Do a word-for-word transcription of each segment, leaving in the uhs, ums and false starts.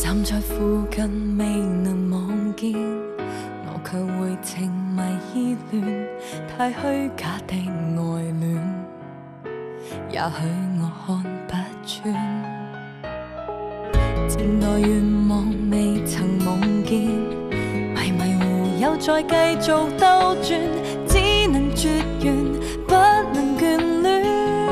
站在附近未能望見，我卻會情迷意亂，太虛假的愛戀，也許我看不穿。漸待願望未曾夢見，迷迷糊又再繼續兜轉，只能絕緣，不能眷戀。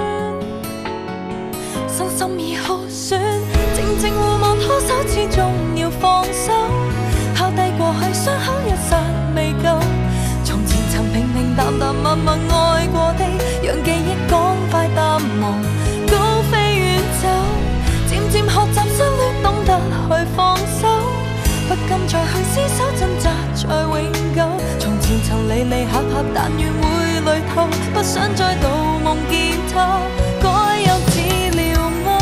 身心已耗損，靜靜互望拖手，始終要放手。拋低過去傷口一剎未夠，從前曾平平淡淡默默愛過的，讓記憶趕快淡忘，高飛遠走。漸漸學習相戀，懂得去放手，不甘再去廝守掙扎在永久。從前曾離離合合，但願會累透，不想再度夢見他，該幼稚了嗎？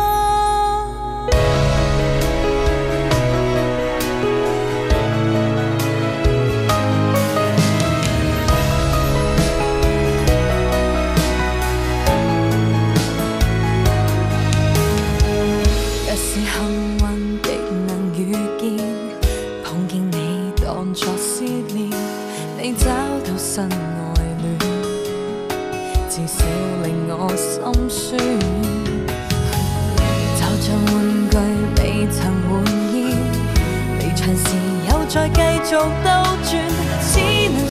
若是幸運的能遇見，碰見你當作思念，你找到新愛戀，至少令我心酸。就像玩具未曾滿意，離場時又再繼續兜轉，只能